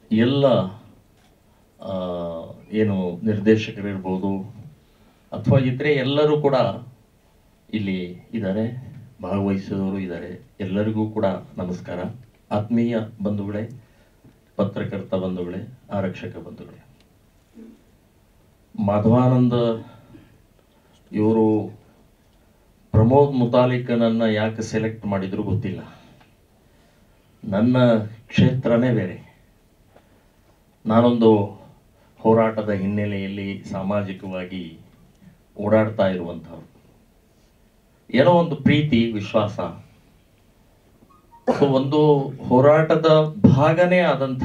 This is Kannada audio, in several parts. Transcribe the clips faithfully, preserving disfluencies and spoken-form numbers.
ಎಲ್ಲ ಏನು ನಿರ್ದೇಶಕರಿರ್ಬೋದು ಅಥವಾ ಇತರೆ ಎಲ್ಲರೂ ಕೂಡ ಇಲ್ಲಿ ಇದ್ದಾರೆ, ಭಾಗವಹಿಸಿದವರು ಇದ್ದಾರೆ. ಎಲ್ಲರಿಗೂ ಕೂಡ ನಮಸ್ಕಾರ. ಆತ್ಮೀಯ ಬಂಧುಗಳೇ, ಪತ್ರಕರ್ತ ಬಂಧುಗಳೇ, ಆರಕ್ಷಕ ಬಂಧುಗಳೇ, ಮಾಧವಾನಂದ ಇವರು ಪ್ರಮೋದ್ ಮುತಾಲಿಕನನ್ನ ಯಾಕೆ ಸೆಲೆಕ್ಟ್ ಮಾಡಿದ್ರು ಗೊತ್ತಿಲ್ಲ. ನನ್ನ ಕ್ಷೇತ್ರನೇ ಬೇರೆ. ನಾನೊಂದು ಹೋರಾಟದ ಹಿನ್ನೆಲೆಯಲ್ಲಿ ಸಾಮಾಜಿಕವಾಗಿ ಓಡಾಡ್ತಾ ಇರುವಂಥವ್ರು. ಏನೋ ಒಂದು ಪ್ರೀತಿ, ವಿಶ್ವಾಸ, ಒಂದು ಹೋರಾಟದ ಭಾಗನೇ ಆದಂಥ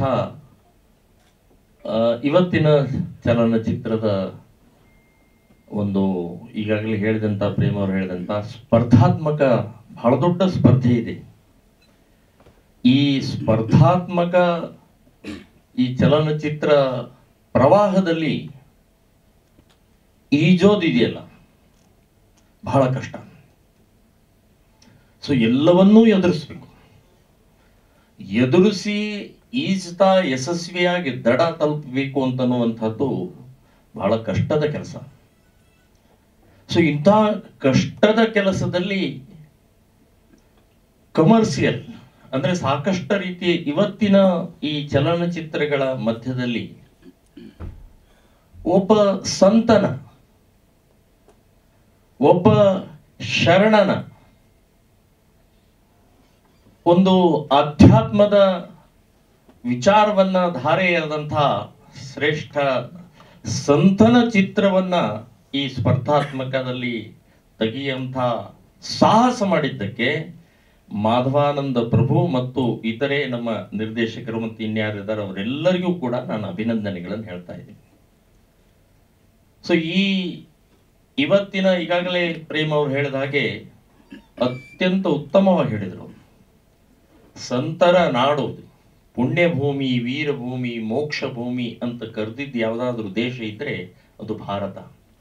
ಇವತ್ತಿನ ಚಲನಚಿತ್ರದ ಒಂದು ಈಗಾಗಲೇ ಹೇಳಿದಂಥ ಪ್ರೇಮ್ ಅವರು ಹೇಳಿದಂಥ ಸ್ಪರ್ಧಾತ್ಮಕ ಬಹಳ ದೊಡ್ಡ ಸ್ಪರ್ಧೆ ಇದೆ. ಈ ಸ್ಪರ್ಧಾತ್ಮಕ ಈ ಚಲನಚಿತ್ರ ಪ್ರವಾಹದಲ್ಲಿ ಈಜೋದಿದೆಯಲ್ಲ ಬಹಳ ಕಷ್ಟ. ಸೊ ಎಲ್ಲವನ್ನೂ ಎದುರಿಸ್ಬೇಕು. ಎದುರಿಸಿ ಈಜ್ತಾ ಯಶಸ್ವಿಯಾಗಿ ದಡ ತಲುಪಬೇಕು ಅಂತನ್ನುವಂಥದ್ದು ಬಹಳ ಕಷ್ಟದ ಕೆಲಸ. ಸೊ ಇಂಥ ಕಷ್ಟದ ಕೆಲಸದಲ್ಲಿ ಕಮರ್ಷಿಯಲ್ ಅಂದ್ರೆ ಸಾಕಷ್ಟು ರೀತಿಯ ಇವತ್ತಿನ ಈ ಚಲನಚಿತ್ರಗಳ ಮಧ್ಯದಲ್ಲಿ ಒಬ್ಬ ಸಂತನ, ಒಬ್ಬ ಶರಣನ, ಒಂದು ಅಧ್ಯಾತ್ಮದ ವಿಚಾರವನ್ನ ಧಾರೆಯಾದಂಥ ಶ್ರೇಷ್ಠ ಸಂತನ ಚಿತ್ರವನ್ನ ಈ ಸ್ಪರ್ಧಾತ್ಮಕದಲ್ಲಿ ತೆಗೆಯುವಂಥ ಸಾಹಸ ಮಾಡಿದ್ದಕ್ಕೆ ಮಾಧವಾನಂದ ಪ್ರಭು ಮತ್ತು ಇತರೆ ನಮ್ಮ ನಿರ್ದೇಶಕರು ಮತ್ತು ಇನ್ಯಾರಿದ್ದಾರೆ ಅವರೆಲ್ಲರಿಗೂ ಕೂಡ ನಾನು ಅಭಿನಂದನೆಗಳನ್ನು ಹೇಳ್ತಾ ಇದ್ದೀನಿ. ಸೊ ಈ ಇವತ್ತಿನ ಈಗಾಗಲೇ ಪ್ರೇಮ್ ಅವರು ಹೇಳಿದ ಹಾಗೆ ಅತ್ಯಂತ ಉತ್ತಮವಾಗಿ ಹೇಳಿದರು. ಸಂತರ ನಾಡು, ಪುಣ್ಯಭೂಮಿ, ವೀರಭೂಮಿ, ಮೋಕ್ಷ ಭೂಮಿ ಅಂತ ಕರೆದಿದ್ದು ಯಾವುದಾದ್ರೂ ದೇಶ ಇದ್ರೆ ಅದು ಭಾರತ.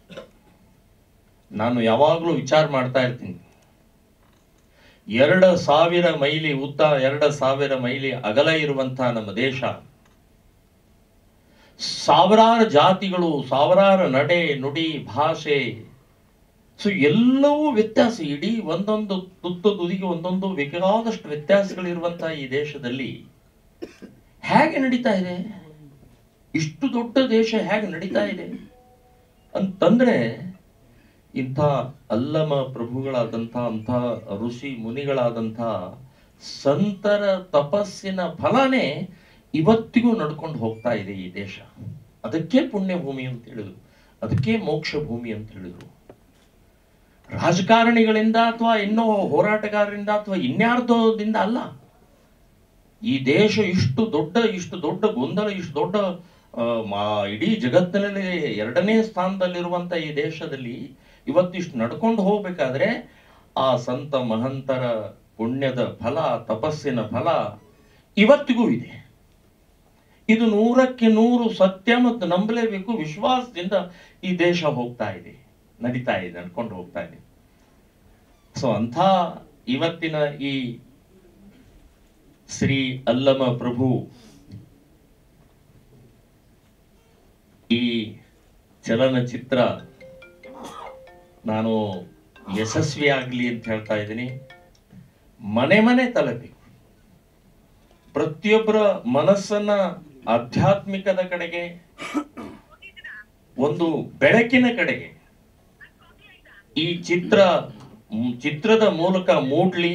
ನಾನು ಯಾವಾಗಲೂ ವಿಚಾರ ಮಾಡ್ತಾ ಇರ್ತೀನಿ, ಎರಡು ಸಾವಿರ ಮೈಲಿ ಉದ್ದ, ಎರಡು ಸಾವಿರ ಮೈಲಿ ಅಗಲ ಇರುವಂತಹ ನಮ್ಮ ದೇಶ, ಸಾವಿರಾರು ಜಾತಿಗಳು, ಸಾವಿರಾರು ನಡೆ ನುಡಿ, ಭಾಷೆ, ಸೊ ಎಲ್ಲವೂ ವ್ಯತ್ಯಾಸ. ಇಡೀ ಒಂದೊಂದು ತುತ್ತ ತುದಿಗೆ ಒಂದೊಂದು ಬೇಕಾದಷ್ಟು ವ್ಯತ್ಯಾಸಗಳಿರುವಂತಹ ಈ ದೇಶದಲ್ಲಿ ಹೇಗೆ ನಡೀತಾ ಇದೆ? ಇಷ್ಟು ದೊಡ್ಡ ದೇಶ ಹೇಗೆ ನಡೀತಾ ಇದೆ ಅಂತಂದ್ರೆ ಇಂಥ ಅಲ್ಲಮ ಪ್ರಭುಗಳಾದಂಥ ಅಂಥ ಋಷಿ ಮುನಿಗಳಾದಂಥ ಸಂತರ ತಪಸ್ಸಿನ ಫಲನೇ ಇವತ್ತಿಗೂ ನಡ್ಕೊಂಡು ಹೋಗ್ತಾ ಇದೆ ಈ ದೇಶ. ಅದಕ್ಕೆ ಪುಣ್ಯ ಭೂಮಿ ಅಂತ ಹೇಳಿದ್ರು, ಅದಕ್ಕೆ ಮೋಕ್ಷ ಭೂಮಿ ಅಂತ ಹೇಳಿದ್ರು. ರಾಜಕಾರಣಿಗಳಿಂದ ಅಥವಾ ಇನ್ನೋ ಹೋರಾಟಗಾರರಿಂದ ಅಥವಾ ಇನ್ಯಾರ್ದೋದಿಂದ ಅಲ್ಲ. ಈ ದೇಶ ಇಷ್ಟು ದೊಡ್ಡ ಇಷ್ಟು ದೊಡ್ಡ ಗೊಂದಲ, ಇಷ್ಟು ದೊಡ್ಡ ಇಡೀ ಜಗತ್ತಿನಲ್ಲಿ ಎರಡನೇ ಸ್ಥಾನದಲ್ಲಿರುವಂತ ಈ ದೇಶದಲ್ಲಿ ಇವತ್ತಿಷ್ಟು ನಡ್ಕೊಂಡು ಹೋಗ್ಬೇಕಾದ್ರೆ ಆ ಸಂತ ಮಹಂತರ ಪುಣ್ಯದ ಫಲ, ತಪಸ್ಸಿನ ಫಲ ಇವತ್ತಿಗೂ ಇದೆ. ಇದು ನೂರಕ್ಕೆ ನೂರು ಸತ್ಯ ಮತ್ತು ನಂಬಲೇಬೇಕು. ವಿಶ್ವಾಸದಿಂದ ಈ ದೇಶ ಹೋಗ್ತಾ ಇದೆ, ನಡೀತಾ ಇದೆ, ನಡ್ಕೊಂಡು ಹೋಗ್ತಾ ಇದೆ. ಸೊ ಅಂಥ ಇವತ್ತಿನ ಈ ಶ್ರೀ ಅಲ್ಲಮ ಪ್ರಭು ಈ ಚಲನಚಿತ್ರ ನಾನು ಯಶಸ್ವಿ ಆಗಲಿ ಅಂತ ಹೇಳ್ತಾ ಇದ್ದೀನಿ. ಮನೆ ಮನೆ ತಲುಪಬೇಕು. ಪ್ರತಿಯೊಬ್ಬರ ಮನಸ್ಸನ್ನ ಆಧ್ಯಾತ್ಮಿಕದ ಕಡೆಗೆ, ಒಂದು ಬೆಳಕಿನ ಕಡೆಗೆ ಈ ಚಿತ್ರ ಚಿತ್ರದ ಮೂಲಕ ಮೂಡ್ಲಿ.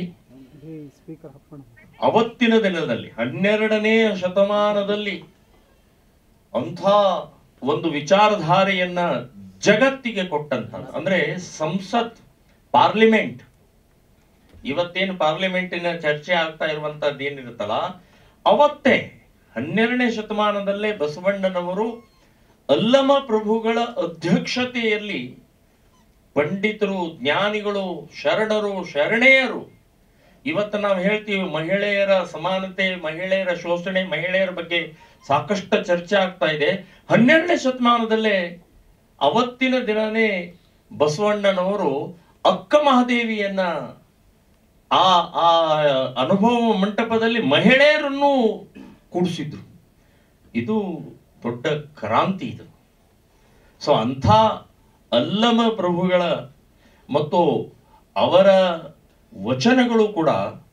ಅವತ್ತಿನ ದಿನದಲ್ಲಿ ಹನ್ನೆರಡನೆಯ ಶತಮಾನದಲ್ಲಿ ಅಂಥ ಒಂದು ವಿಚಾರಧಾರೆಯನ್ನ ಜಗತ್ತಿಗೆ ಕೊಟ್ಟಂತ, ಅಂದ್ರೆ ಸಂಸತ್, ಪಾರ್ಲಿಮೆಂಟ್, ಇವತ್ತೇನು ಪಾರ್ಲಿಮೆಂಟಿನ ಚರ್ಚೆ ಆಗ್ತಾ ಇರುವಂತದ್ದು ಏನಿರುತ್ತಲ್ಲ, ಅವತ್ತೇ ಹನ್ನೆರಡನೇ ಶತಮಾನದಲ್ಲೇ ಬಸವಣ್ಣನವರು ಅಲ್ಲಮ ಪ್ರಭುಗಳ ಅಧ್ಯಕ್ಷತೆಯಲ್ಲಿ ಪಂಡಿತರು, ಜ್ಞಾನಿಗಳು, ಶರಣರು, ಶರಣೆಯರು, ಇವತ್ತು ನಾವು ಹೇಳ್ತೀವಿ ಮಹಿಳೆಯರ ಸಮಾನತೆ, ಮಹಿಳೆಯರ ಶೋಷಣೆ, ಮಹಿಳೆಯರ ಬಗ್ಗೆ ಸಾಕಷ್ಟು ಚರ್ಚೆ ಆಗ್ತಾ ಇದೆ. ಹನ್ನೆರಡನೇ ಶತಮಾನದಲ್ಲೇ ಅವತ್ತಿನ ದಿನನೇ ಬಸವಣ್ಣನವರು ಅಕ್ಕ ಮಹಾದೇವಿಯನ್ನ ಆ ಆ ಅನುಭವ ಮಂಟಪದಲ್ಲಿ ಮಹಿಳೆಯರನ್ನು ಕೂಡಿಸಿದ್ರು. ಇದು ದೊಡ್ಡ ಕ್ರಾಂತಿ ಇದು. ಸೊ ಅಂಥ ಅಲ್ಲಮ ಪ್ರಭುಗಳ ಮತ್ತು ಅವರ ವಚನಗಳು ಕೂಡ,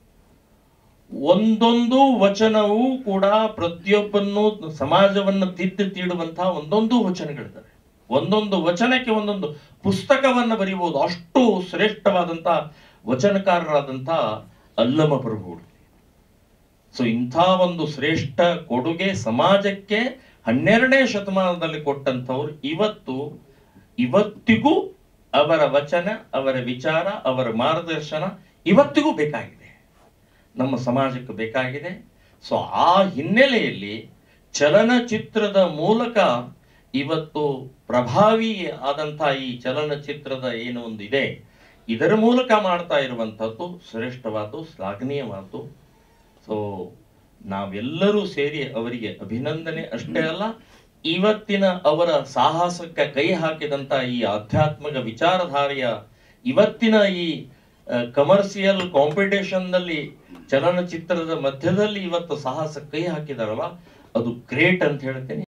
ಒಂದೊಂದು ವಚನವೂ ಕೂಡ ಪ್ರತಿಯೊಬ್ಬನ್ನು ಸಮಾಜವನ್ನು ತಿದ್ದಿ ತೀಡುವಂತಹ ಒಂದೊಂದು ವಚನಗಳಿದ್ದಾರೆ. ಒಂದೊಂದು ವಚನಕ್ಕೆ ಒಂದೊಂದು ಪುಸ್ತಕವನ್ನು ಬರೀಬಹುದು, ಅಷ್ಟು ಶ್ರೇಷ್ಠವಾದಂಥ ವಚನಕಾರರಾದಂಥ ಅಲ್ಲಮ ಪ್ರಭುಗಳು. ಸೊ ಇಂಥ ಒಂದು ಶ್ರೇಷ್ಠ ಕೊಡುಗೆ ಸಮಾಜಕ್ಕೆ ಹನ್ನೆರಡನೇ ಶತಮಾನದಲ್ಲಿ ಕೊಟ್ಟಂಥವ್ರು ಇವತ್ತು ಇವತ್ತಿಗೂ ಅವರ ವಚನ, ಅವರ ವಿಚಾರ, ಅವರ ಮಾರ್ಗದರ್ಶನ ಇವತ್ತಿಗೂ ಬೇಕಾಗಿದೆ, ನಮ್ಮ ಸಮಾಜಕ್ಕೆ ಬೇಕಾಗಿದೆ. ಸೊ ಆ ಹಿನ್ನೆಲೆಯಲ್ಲಿ ಚಲನಚಿತ್ರದ ಮೂಲಕ ಇವತ್ತು ಪ್ರಭಾವಿ ಆದಂಥ ಈ ಚಲನಚಿತ್ರದ ಏನು ಒಂದಿದೆ, ಇದರ ಮೂಲಕ ಮಾಡ್ತಾ ಇರುವಂಥದ್ದು ಶ್ರೇಷ್ಠವಾದ್ದು, ಶ್ಲಾಘನೀಯವಾದ್ದು. ಸೊ ನಾವೆಲ್ಲರೂ ಸೇರಿ ಅವರಿಗೆ ಅಭಿನಂದನೆ ಅಷ್ಟೇ ಅಲ್ಲ, ಇವತ್ತಿನ ಅವರ ಸಾಹಸಕ್ಕೆ ಕೈ ಹಾಕಿದಂತ ಈ ಆಧ್ಯಾತ್ಮಿಕ ವಿಚಾರಧಾರೆಯ ಇವತ್ತಿನ ಈ ಕಮರ್ಷಿಯಲ್ ಕಾಂಪಿಟೇಷನ್ ನಲ್ಲಿ ಚಲನಚಿತ್ರದ ಮಧ್ಯದಲ್ಲಿ ಇವತ್ತು ಸಾಹಸ ಕೈ ಹಾಕಿದಾರಲ್ಲ, ಅದು ಗ್ರೇಟ್ ಅಂತ ಹೇಳ್ತೇನೆ.